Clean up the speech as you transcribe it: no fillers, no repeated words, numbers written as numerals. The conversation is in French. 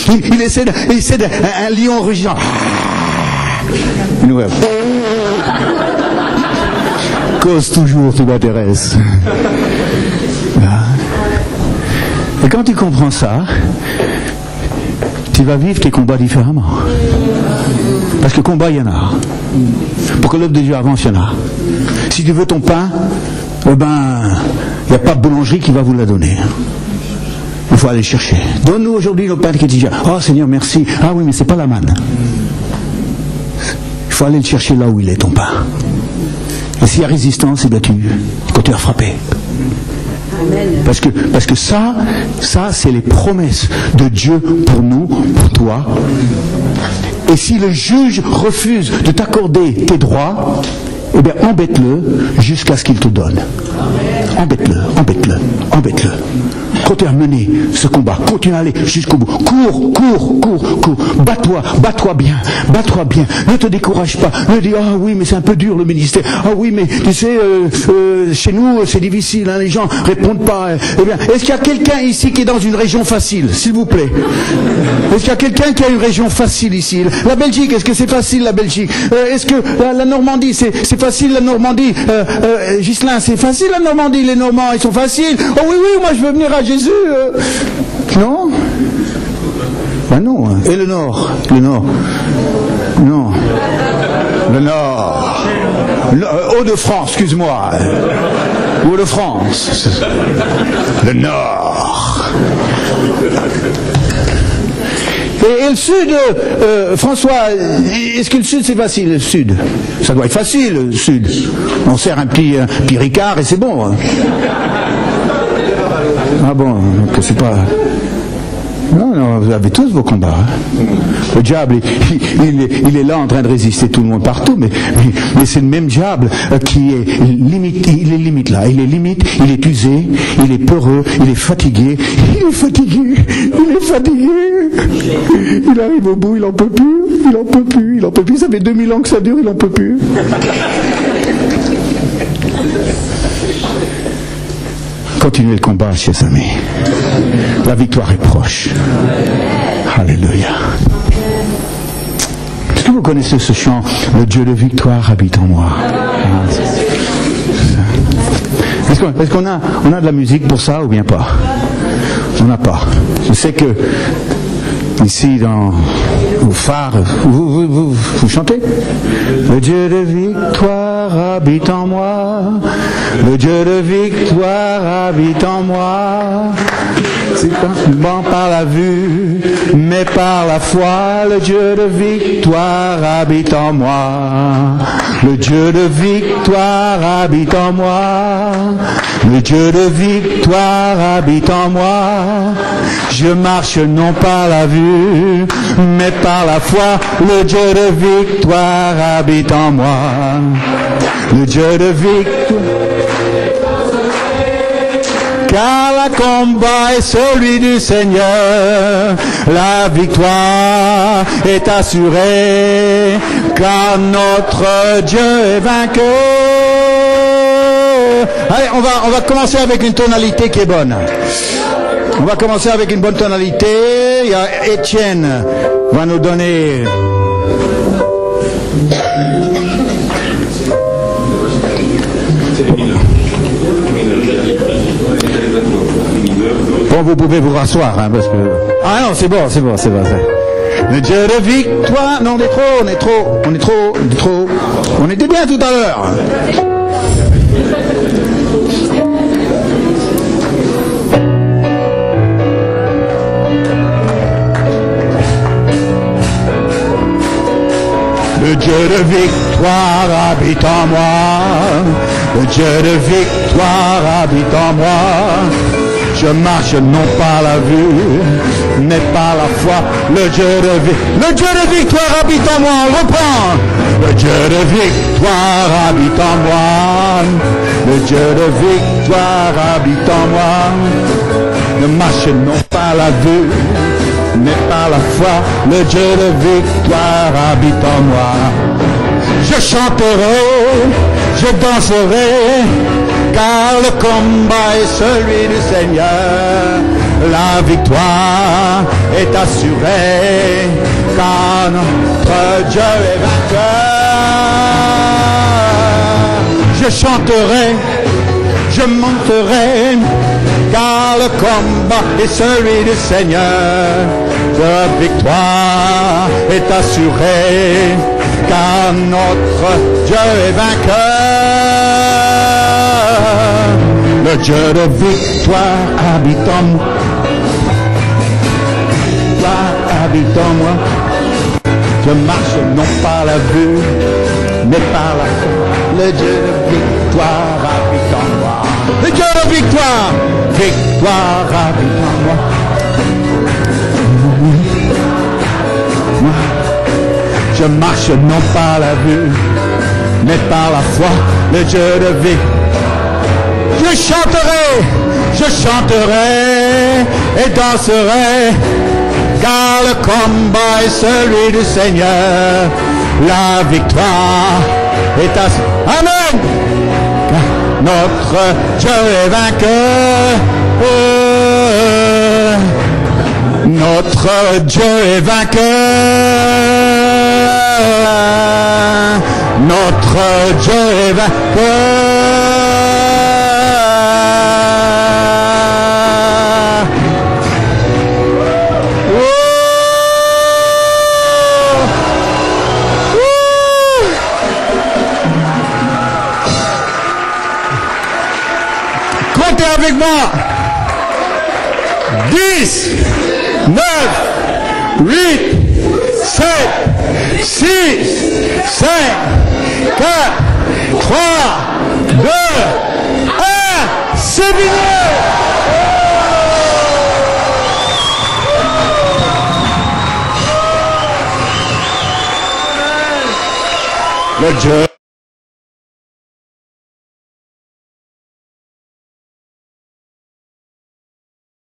Il essaie un lion rugissant. Nous, cause toujours, tu m'intéresses. Et quand tu comprends ça, tu vas vivre tes combats différemment. Parce que combat, il y en a. Pour que l'œuvre de Dieu avance, il y en a. Si tu veux ton pain, il n'y a pas de boulangerie qui va vous la donner. Il faut aller chercher. Donne-nous aujourd'hui nos pains quotidiens. Oh Seigneur, merci. Ah oui, mais c'est pas la manne. Il faut aller le chercher là où il est, ton pain. Et s'il y a résistance, eh bien tu continues à frapper. Parce que ça c'est les promesses de Dieu pour nous, pour toi. Et si le juge refuse de t'accorder tes droits, eh bien embête-le jusqu'à ce qu'il te donne. Embête-le. Continue à mener ce combat, continue à aller jusqu'au bout. Cours. Bats-toi bien. Ne te décourage pas. Ne dis, ah oui, mais c'est un peu dur le ministère. Ah oui, mais tu sais, chez nous, c'est difficile, hein, les gens répondent pas. Eh bien, est-ce qu'il y a quelqu'un ici qui est dans une région facile, s'il vous plaît? Est-ce qu'il y a quelqu'un qui a une région facile ici? La Belgique, est-ce que c'est facile, la Belgique? Est-ce que la Normandie, c'est facile, la Normandie? Ghislain, c'est facile, la Normandie? Les Normands, ils sont faciles. Oh oui, moi je veux venir à Jésus. Non? Ben non. Et le Nord? Non. Le Nord. Hauts-de-France, excuse-moi. Hauts-de-France. Le Nord. Et le Sud, François, est-ce que le Sud c'est facile, le Sud? Ça doit être facile, le Sud. On sert un petit Ricard et c'est bon. Ah bon, donc c'est pas... Non, vous avez tous vos combats. Hein. Le diable, il est là en train de résister tout le monde partout, mais c'est le même diable qui est limite, il est limite là, il est usé, il est peureux, il est fatigué, il arrive au bout, il en peut plus, ça fait 2000 ans que ça dure, il en peut plus. Continuez le combat, chers amis. La victoire est proche. Alléluia. Est-ce que vous connaissez ce chant? Le Dieu de victoire habite en moi. Est-ce qu'on a de la musique pour ça ou bien pas? On n'a pas. Je sais que ici au phare, vous chantez? Le Dieu de victoire habite en moi. Le Dieu de victoire habite en moi. C'est pas bon par la vue, mais par la foi. Le Dieu de victoire habite en moi. Le Dieu de victoire habite en moi. Le Dieu de victoire habite en moi. Je marche non par la vue, mais par la foi. Le Dieu de victoire habite en moi. Le Dieu de victoire. Car le combat est celui du Seigneur, la victoire est assurée, car notre Dieu est vainqueur. Allez, on va commencer avec une tonalité qui est bonne. On va commencer avec une bonne tonalité. Il y a Étienne va nous donner... Bon, vous pouvez vous rasseoir, hein, parce que... Ah non, c'est bon. Le Dieu de victoire... Non, on est trop. On était bien tout à l'heure. Le Dieu de victoire habite en moi. Le Dieu de victoire habite en moi. Je marche non par la vue, mais par la foi. Le Dieu de victoire habite en moi. On reprend. Le Dieu de victoire habite en moi. Le Dieu de victoire habite en moi. Ne marche non par la vue, mais par la foi. Le Dieu de victoire habite en moi. Je chanterai, je danserai, car le combat est celui du Seigneur. la victoire est assurée, car notre Dieu est vainqueur. Je chanterai, je monterai, car le combat est celui du Seigneur. La victoire est assurée, car notre Dieu est vainqueur. Le Dieu de victoire habite en moi. Habite en moi. Je marche non par la vue, mais par la foi. Le Dieu de victoire habite en moi. Le Dieu de victoire, victoire habite en moi. Je marche non par la vue, mais par la foi. Le Dieu de victoire. Je chanterai et danserai, car le combat est celui du Seigneur. La victoire est à... Amen. Notre Dieu est vainqueur. Notre Dieu est vainqueur. Notre Dieu est vainqueur. Comptez avec moi. 10, 9, 8, 7, 6, 5, 4, 3, 2, 1. C'est fini. Le Dieu